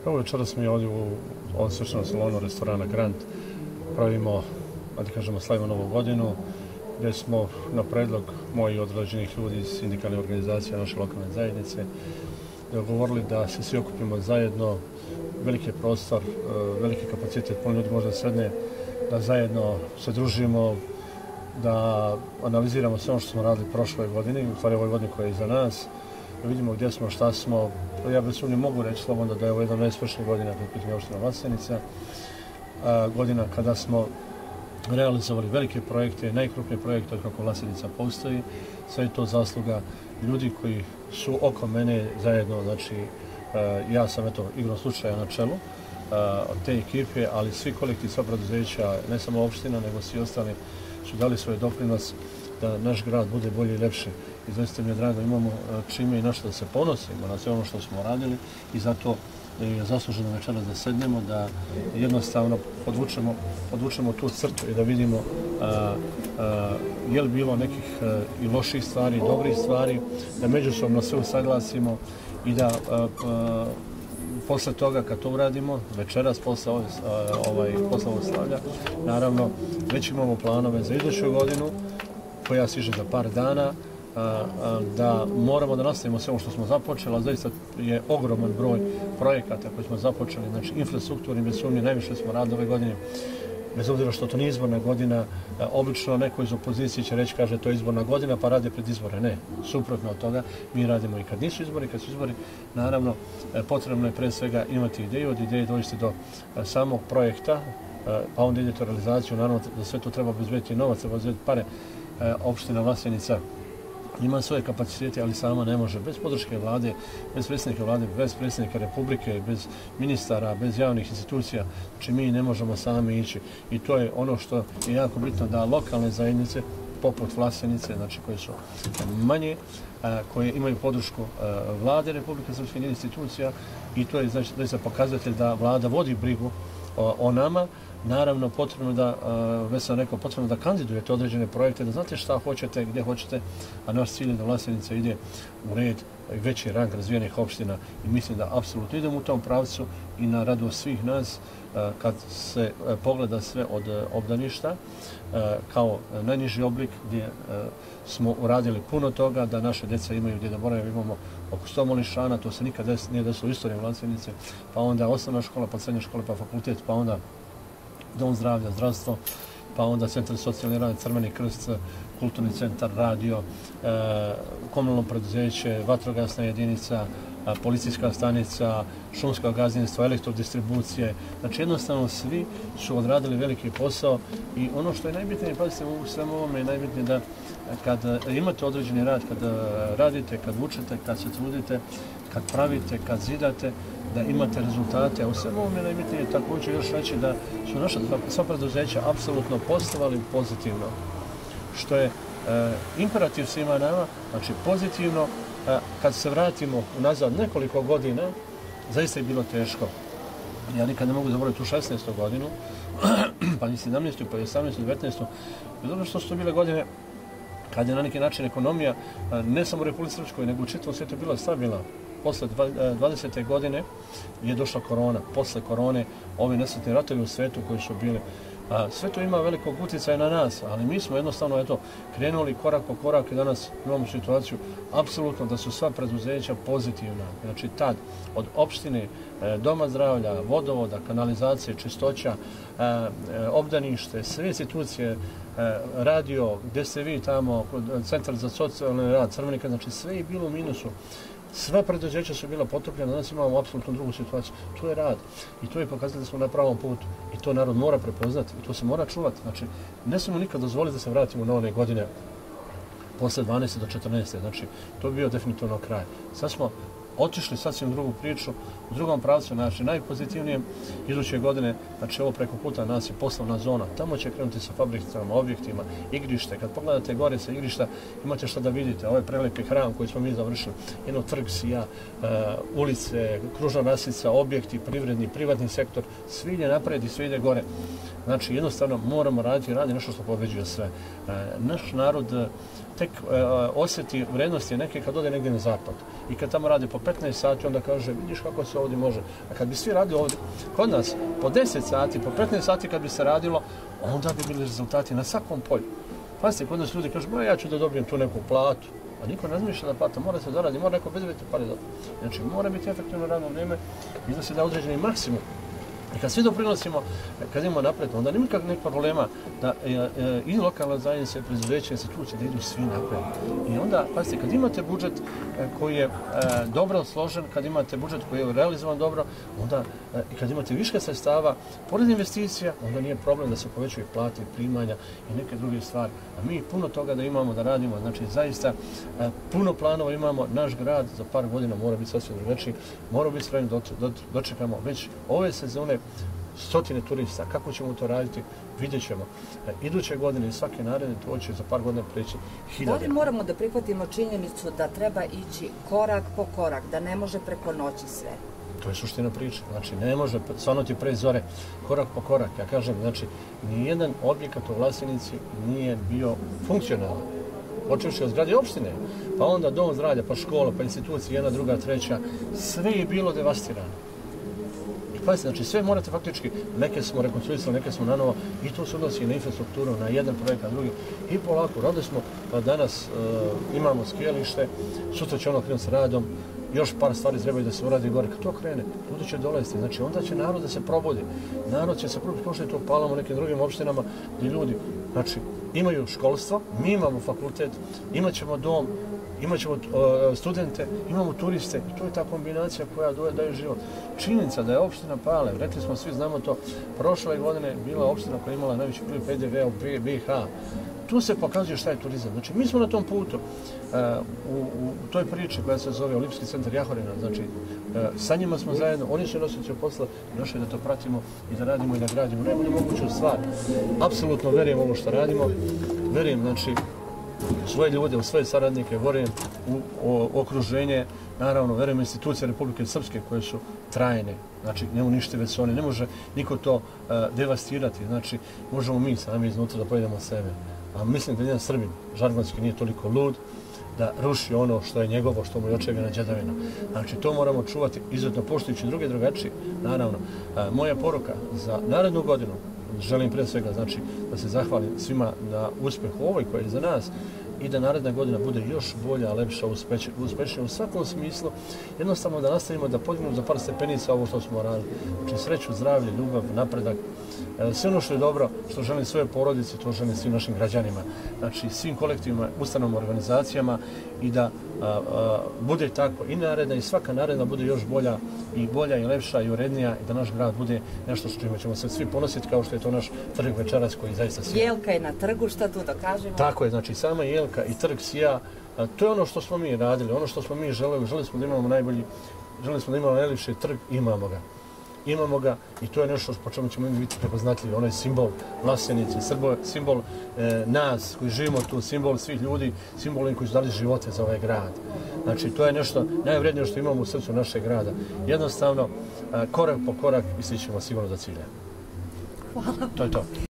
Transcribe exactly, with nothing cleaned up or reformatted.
Evo večeras mi ovdje u ovom svečanom salonu restorana Grand pravimo, da kažemo, slavimo Novu godinu, gdje smo na predlog mojih određenih ljudi iz sindikalne organizacije naše lokalne zajednice dogovorili da se svi okupimo zajedno, veliki prostor, veliki kapacitet, puno ljudi možda sredne, da zajedno se družimo, da analiziramo sve ono što smo radili prošle godine, u stvari ovoj godini koja je iza nas, da vidimo gdje smo, šta smo. Ja bez sumnje mogu reći slobodno da je ovo jedna od najspešnijih godina kada je pitanje opština Vlasenica, godina kada smo realizovali velike projekte, najkrupnije projekte od kako Vlasenica postoji. Sve je to zasluga ljudi koji su oko mene zajedno, znači ja sam eto igrom slučaja na čelu od te ekipe, ali svi kolektivi, sva preduzeća, ne samo opština, nego svi ostali su dali svoj doprinos da naš grad bude bolji i lepši. I zaista mi je drago, imamo čime i na što da se ponosimo na sve ono što smo radili i zato je zasluženo večeras da sednemo, da jednostavno podvučemo, podvučemo tu crtu i da vidimo a, a, je li bilo nekih a, i loših stvari, i dobrih stvari, da međusobno sve usaglasimo i da a, a, posle toga kad to uradimo, večeras posle, ove, ovaj, posle ovog slavlja, naravno već imamo planove za iduću godinu koja stiže za par dana, da moramo da nastavimo sve ono što smo započeli, ali zaista je ogroman broj projekata koje smo započeli, znači infrastrukturni, bez sumnje, najviše smo radili ove godine, bez obzira što to nije izborna godina, obično neko iz opozicije će reći, kaže, to je izborna godina, pa rade pred izbore. Ne, suprotno od toga, mi radimo i kad nisu izbori, kad su izbori, naravno, potrebno je pre svega imati ideju, od ideje doći do samog projekta, pa onda idete u realizaciju, naravno da sve to treba obezbediti novac, treba obezbediti pare. Opština Vlasenica ima svoje kapacitete, ali sama ne može. Bez podrške vlade, bez predsjednika vlade, bez predsjednika republike, bez ministara, bez javnih institucija, znači mi ne možemo sami ići. I to je ono što je jako bitno, da lokalne zajednice, poput Vlasenice, znači koje su manje, koje imaju podršku vlade Republike Srpske institucija, i to je znači da pokazatelj da vlada vodi brigu o, o nama. Naravno, potrebno da, već sam rekao, potrebno da kandidujete određene projekte, da znate šta hoćete, gdje hoćete, a naš cilj je da Vlasenica ide u red veći rang razvijenih opština i mislim da apsolutno idemo u tom pravcu i na radost svih nas kad se pogleda sve od obdaništa kao najniži oblik gdje smo uradili puno toga, da naše djeca imaju gdje da boraju, imamo oko sto mališana, to se nikad nije desilo u istoriji Vlasenice, pa onda osnovna škola, pa srednja škola, pa fakultet, pa onda dom zdravlja, zdravstvo, pa onda centar socijalni rad, Crveni krst, kulturni centar, radio, e, komunalno preduzeće, vatrogasna jedinica, a, policijska stanica, šumsko gazdinstvo, elektrodistribucije. Znači jednostavno svi su odradili veliki posao i ono što je najbitnije, pazite, u svemu ovome je najbitnije da kad imate određeni rad, kad radite, kad učite, kad se trudite, kad pravite, kad zidate, da imate rezultate, a u svemu ovom je najbitnije također još reći da su naša sva preduzeća apsolutno poslovali pozitivno, što je e, imperativ svima nama, znači pozitivno. E, kad se vratimo unazad nekoliko godina, zaista je bilo teško. Ja nikad ne mogu zaboraviti tu šesnaestu godinu, pa ni sedamnaestu, pa i osamnaestu, devetnaestu, bez obzira što su to bile godine kad je na neki način ekonomija, ne samo u Republici Srpskoj, nego u čitavom svijetu bila stabilna. Posle dvadesete godine je došla korona. Posle korone, ovi nesretni ratovi u svijetu koji su bili. Sve to ima velikog utjecaja na nas, ali mi smo jednostavno eto, krenuli korak po korak i danas imamo situaciju apsolutno da su sva preduzeća pozitivna. Znači tad od opštine, doma zdravlja, vodovoda, kanalizacije, čistoća, obdanište, sve institucije, radio, gdje ste vi tamo, centar za socijalni rad, Crveni krst, znači sve je bilo u minusu. Sva preduzeća su bila potopljena, danas imamo apsolutno drugu situaciju. To je rad i to je pokazatelj da smo na pravom putu i to narod mora prepoznati i to se mora čuvati. Znači, ne smemo nikad dozvoliti da se vratimo na one godine posle dvanaeste do četrnaeste. Znači, to bi bio definitivno kraj. Sad smo otišli sasvim drugu priču, u drugom pravcu, znači najpozitivnije iduće godine, znači ovo preko puta nas je poslovna zona, tamo će krenuti sa fabricama, objektima, igrište. Kad pogledate gore sa igrišta, imate šta da vidite, ovaj prelepi hram koji smo mi završili, jedno trg sija, uh, ulice, kružna rasica, objekti, privredni, privatni sektor, svi ide napred i svi ide gore. Znači jednostavno moramo raditi i radi nešto što pobeđuje sve. Uh, naš narod tek uh, osjeti vrednosti neke kad ode negdje na zapad. I kad tamo radi po petnaest sati, onda kaže, vidiš kako se ovdje može. A kad bi svi radili ovdje, kod nas, po deset sati, po petnaest sati kad bi se radilo, onda bi bili rezultati na svakom polju. Pazite, kod nas ljudi kažu, ja ću da dobijem tu neku platu. A niko ne razmišlja da plata mora se zaradi, mora neko bezbediti pare za to. Znači, mora biti efektivno radno vrijeme, iznosi da određeni maksimum. I kad svi doprinosimo, kad imamo napred, onda nema nikakvih problema da e, e, i lokalna zajednica, preduzeća, institucije, da idu svi napred. I onda, pazite, kad imate budžet e, koji je e, dobro složen, kad imate budžet koji je realizovan dobro, onda e, i kad imate viška sredstava, pored investicija, onda nije problem da se povećaju plate, primanja i neke druge stvari. A mi puno toga da imamo, da radimo, znači zaista e, puno planova imamo, naš grad za par godina mora biti sasvim drugačiji, mora biti spremni da do, dočekamo već ove sezone stotine turista. Kako ćemo to raditi, vidjet ćemo. E, iduće godine i svake naredne to će za par godina preći hiljade. Da li moramo da prihvatimo činjenicu da treba ići korak po korak, da ne može preko noći sve? To je suština priče. Znači, ne može svanuti pre zore, korak po korak. Ja kažem, znači, nijedan objekat u Vlasenici nije bio funkcionalan. Počevši od zgrade opštine, pa onda dom zdravlja, pa škola, pa institucija, jedna, druga, treća, sve je bilo devastirano. Pazite, znači sve morate faktički, neke smo rekonstruisali, neke smo nanovo i to se odnosi na infrastrukturu, na jedan projekt, na drugi. I polako, radili smo, pa danas uh, imamo skijalište, sutra će ono krenuti s radom, još par stvari trebaju da se uradi gore. Kad to krene, ljudi će dolaziti, znači onda će narod da se probudi. Narod će se probudi, kao što je to palamo u nekim drugim opštinama, gdje ljudi, znači, imaju školstvo, mi imamo fakultet, imat ćemo dom, imat ćemo uh, studente, imamo turiste i to je ta kombinacija koja daje život. Činjenica da je opština Pale, rekli smo svi, znamo to, prošle godine bila opština koja je imala najveći broj P D V-a u B i H. Tu se pokazuje šta je turizam. Znači, mi smo na tom putu, uh, u, u toj priči koja se zove Olimpijski centar Jahorina, znači, uh, sa njima smo zajedno, oni su nosioci posla, još je da to pratimo i da radimo i da gradimo najbolju moguću stvar. Apsolutno verujem ovo što radimo, verujem, znači, svoje ljude, u svoje saradnike, verujem u o, okruženje, naravno, verujem institucije Republike Srpske koje su trajne, znači neuništive su one, ne može niko to uh, devastirati, znači možemo mi sami iznutra da pojedemo sebe. A mislim da jedan Srbin, žargonski, nije toliko lud da ruši ono što je njegovo, što mu je očevina djedavina. Znači to moramo čuvati izuzetno poštujući druge drugačije. Naravno, uh, moja poruka za narednu godinu, želim prije svega, znači, da se zahvalim svima na uspjehu ovoj koji je za nas i da naredna godina bude još bolja, lepša, uspešnija u svakom smislu. Jednostavno da nastavimo da podignemo za par stepenica ovo što smo radili. Znači sreću, zdravlje, ljubav, napredak. Sve ono što je dobro, što želim svoje porodice, to želim svim našim građanima. Znači svim kolektivima, ustanovama, organizacijama i da a, a, bude tako i naredna i svaka naredna bude još bolja i bolja i lepša i urednija i da naš grad bude nešto što ćemo se svi ponositi kao što je to naš trg večeras koji zaista sija. Jelka je na trgu, šta tu da kažemo? Tako je, znači sama jelka i trg sija, a, to je ono što smo mi radili, ono što smo mi želeli, želeli smo da imamo najbolji, želeli smo da imamo najljepši trg, imamo ga. Imamo ga i to je nešto po čemu ćemo biti prepoznatljivi, onaj simbol Vlasenice, simbol e, nas koji živimo tu, simbol svih ljudi, simbol koji su dali živote za ovaj grad. Znači to je nešto najvrednije što imamo u srcu našeg grada. Jednostavno, e, korak po korak i stićemo sigurno do cilja. Hvala. To je to.